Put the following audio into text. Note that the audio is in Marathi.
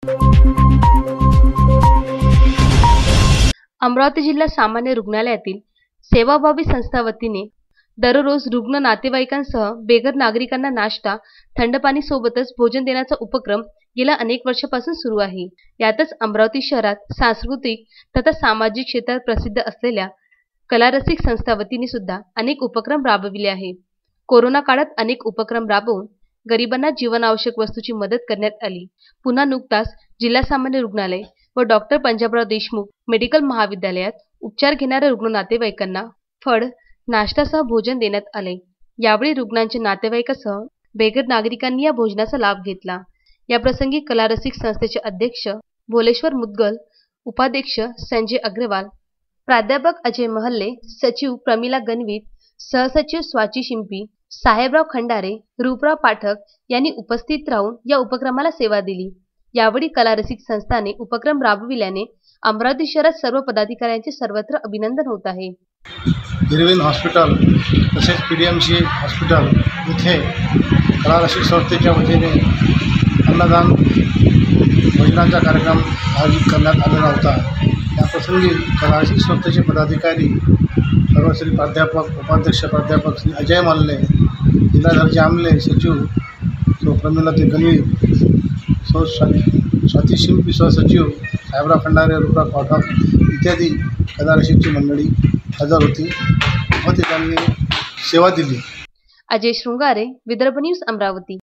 अमरावती जिल्हा सामान्य रुग्णालयातील सेवाभावी संस्था वतीने दररोज रुग्ण नातेवाईकांसह बेघर नागरिकांना नाश्ता, थंड पाणी सोबतच भोजन देण्याचा उपक्रम गेल्या अनेक वर्षापासून सुरू आहे। यातच अमरावती शहरात सांस्कृतिक तथा सामाजिक क्षेत्रात प्रसिद्ध असलेल्या कलारसिक संस्था वतीने सुद्धा अनेक उपक्रम राबविले आहे। कोरोना काळात अनेक उपक्रम राबवून गरिबांना जीवनावश्यक वस्तूची मदत करण्यात आली। पुन्हा नुकताच जिल्हा सामान्य रुग्णालय व डॉक्टर पंजाबराव देशमुख मेडिकल महाविद्यालयात उपचार घेणाऱ्या रुग्ण नातेवाईकांना फळ, नाश्त्यासह भोजन देण्यात आले। यावेळी रुग्णांच्या नातेवाईकासह बेघर नागरिकांनी या भोजनाचा लाभ घेतला। या प्रसंगी कलारसिक संस्थेचे अध्यक्ष भोलेश्वर मुदगल, उपाध्यक्ष संजय अग्रवाल, प्राध्यापक अजय महल्ले, सचिव प्रमिला गणवीत, सहसचिव स्वाची शिंपी, साहेबराव खंडारे, रूपराव पाठक यांनी उपस्थित राहून या उपक्रमाला सेवा दिली। यावेळी कलारसिक संस्थाने उपक्रम राबविल्याने अमरावती शहरात सर्व पदाधिकाऱ्यांचे सर्वत्र अभिनंदन होत आहे। हिरवीन हॉस्पिटल तसेच PDMC हॉस्पिटल इथे कलारसिक संस्थेच्या वतीने अन्नदान भोजनाचा कार्यक्रम आयोजित करण्यात आलेला होता। या प्रसंगी कलारसिक संस्थेचे पदाधिकारी सर्व श्री प्राध्यापक, उपाध्यक्ष प्राध्यापक श्री अजय मल्ले, जिल्हाधर जामले, सचिव सो प्रमिला गणवीत, सो स्वाती शिंपी, सहसचिव साहेबराव खंडारे, रूपराव पाठक इत्यादी कलारसिकची मंडळी हजर होती व त्यांनी सेवा दिली। अजय शृंगारे, विदर्भ न्यूज, अमरावती।